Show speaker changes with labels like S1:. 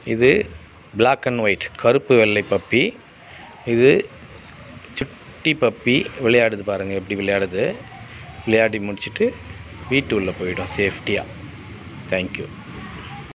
S1: இது Black and white கருப்பு வெள்ளை பப்பி. இது சுட்டி பப்பி விளையாடுது பாருங்கள், எப்படி விளையாடுது. விளையாடி முடிச்சுட்டு வீட்டு உள்ளே போயிடும் சேஃப்டியாக. தேங்க்யூ.